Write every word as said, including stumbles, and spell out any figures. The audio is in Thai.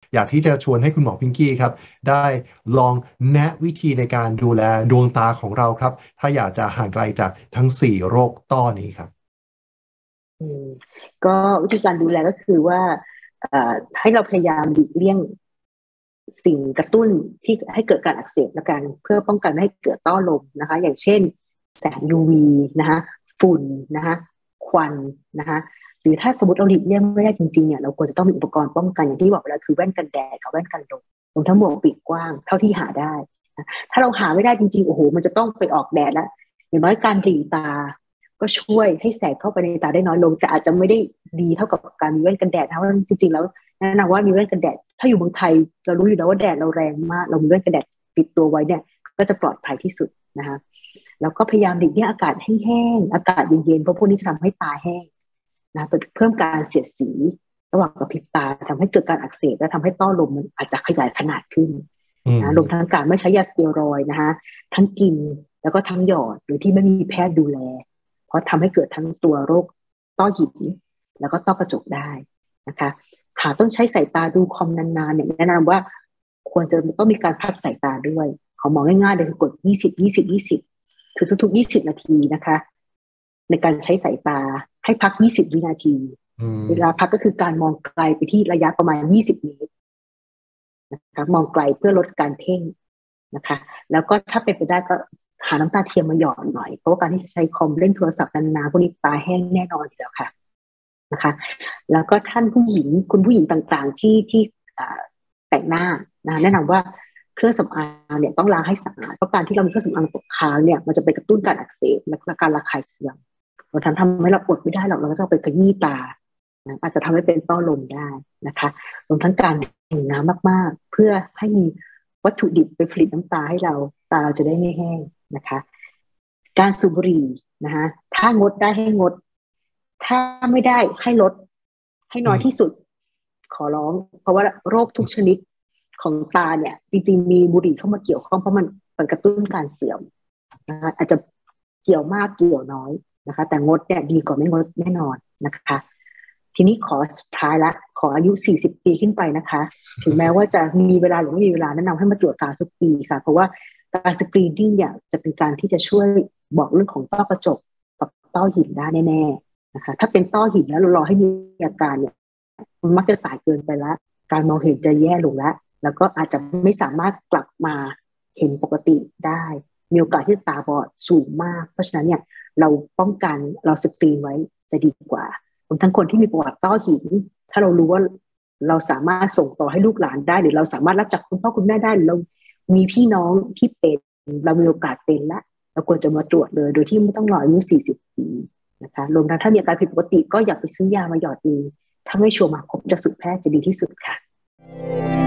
อยากที่จะชวนให้คุณหมอพิงกี้ครับได้ลองแนะวิธีในการดูแลดวงตาของเราครับถ้าอยากจะห่างไกลจากทั้งสี่โรคต้อนี้ครับอืมก็วิธีการดูแลก็คือว่าเอ่อให้เราพยายามหลีกเลี่ยงสิ่งกระตุ้นที่ให้เกิดการอักเสบและกันเพื่อป้องกันไม่ให้เกิดต้อลมนะคะอย่างเช่นแสง ยู วี นะคะฝุ่นนะคะควันนะคะหรือถ้าสมมติเราหลีกเลี่ยงไม่ได้จริงๆเนี่ยเราควรจะต้องมีอุปกรณ์ป้องกันอย่างที่บอกไปแล้วคือแว่นกันแดดกับแว่นกันลมรวมทั้งหมวกปีกกว้างเท่าที่หาได้นะถ้าเราหาไม่ได้จริงๆโอ้โหมันจะต้องไปออกแดดแล้วอย่างน้อยการหลีตาก็ช่วยให้แสงเข้าไปในตาได้น้อยลงแต่อาจจะไม่ได้ดีเท่ากับการมีแว่นกันแดดนะเพราะจริงๆแล้วแนะนำว่ามีแว่นกันแดดถ้าอยู่เมืองไทยเรารู้อยู่แล้วว่าแดดเราแรงมากเรามีแว่นกันแดดปิดตัวไว้เนี่ยก็จะปลอดภัยที่สุดนะคะแล้วก็พยายามหลีกเลี่ยงอากาศให้แห้งอากาศเย็นๆเพราะพวกนี้จะทำให้ตาแห้งนะเพิ่มการเสียดสีระหว่างกระพริบตาทำให้เกิดการอักเสบและทำให้ต้อลมมันอาจจะขยายขนาดขึ้นนะรวมทั้งการไม่ใช้ยาสเตียรอยด์นะคะทั้งกินแล้วก็ทั้งหยอดโดยที่ไม่มีแพทย์ดูแลเพราะทำให้เกิดทั้งตัวโรคต้อหินแล้วก็ต้อกระจกได้นะคะหากต้องใช้สายตาดูคอมนานๆเนี่ยแนะนำว่าควรจะต้องมีการพักสายตาด้วยขอมองง่ายๆเลยคือกดยี่สิบ ยี่สิบ ยี่สิบคือทุกๆยี่สิบนาทีนะคะในการใช้สายตาให้พักยี่สิบวินาทีเวลาพักก็คือการมองไกลไปที่ระยะประมาณยี่สิบเมตรนะคะมองไกลเพื่อลดการเพ่งนะคะแล้วก็ถ้าเป็นไปได้ก็หาน้ำตาเทียมมาหยอดหน่อยเพราะว่าการที่จะใช้คอมเล่นโทรศัพท์นานๆพวกนี้ตาแห้งแน่นอนอยู่แล้วค่ะนะคะแล้วก็ท่านผู้หญิงคุณผู้หญิงต่างๆที่ที่แต่งหน้านะแนะนำว่าเครื่องสำอางเนี่ยต้องล้างให้สะอาดเพราะการที่เรามีเครื่องสำอางตกค้างเนี่ยมันจะไปกระตุ้นการอักเสบและการระคายเคืองเราทำทำให้เราอดไม่ได้หรอกเราก็ต้องไปขยี้ตานะอาจจะทำให้เป็นต้อลมได้นะคะรวมทั้งการดื่มน้ำมากๆเพื่อให้มีวัตถุดิบไปผลิตน้ำตาให้เราตาเราจะได้ไม่แห้งนะคะการสูบบุหรี่นะคะถ้างดได้ให้งดถ้าไม่ได้ให้ลดให้น้อยที่สุดขอร้องเพราะว่าโรคทุกชนิดของตาเนี่ยจริงๆมีบุหรี่เข้ามาเกี่ยวข้องเพราะมันมันกระตุ้นการเสื่อมนะคะอาจจะเกี่ยวมากเกี่ยวน้อยนะคะแต่งดเนี่ยดีกว่าไม่งดแน่นอนนะคะทีนี้ขอสุดท้ายละขออายุสี่สิบปีขึ้นไปนะคะถึงแม้ว่าจะมีเวลาหรือไม่มีเวลาแนะนำให้มาตรวจตาทุกปีค่ะเพราะว่าการสกรีนนิ่งเนี่ยจะเป็นการที่จะช่วยบอกเรื่องของต้อกระจกกับต้อหินได้แน่ๆนะคะถ้าเป็นต้อหินแล้วเรารอให้มีอาการเนี่ยมันมักจะสายเกินไปแล้วการมองเห็นจะแย่ลงแล้วแล้วก็อาจจะไม่สามารถกลับมาเห็นปกติได้มีโอกาสที่ตาบอดสูงมากเพราะฉะนั้นเนี่ยเราป้องกันเราสกรีนไว้จะดีกว่ารวมทั้งคนที่มีประวัติต้อหินถ้าเรารู้ว่าเราสามารถส่งต่อให้ลูกหลานได้หรือเราสามารถรับจากคุณพ่อคุณแม่ได้หรือเรามีพี่น้องที่เป็นเรามีโอกาสเป็นแล้วเราควรจะมาตรวจเลยโดยที่ไม่ต้องรออายุสี่สิบปีนะคะรวมทั้งถ้ามีอาการผิดปกติก็อย่าไปซื้อยามาหยอดเองถ้าไม่ชัวร์มาพบจากสุแพทย์จะดีที่สุดค่ะ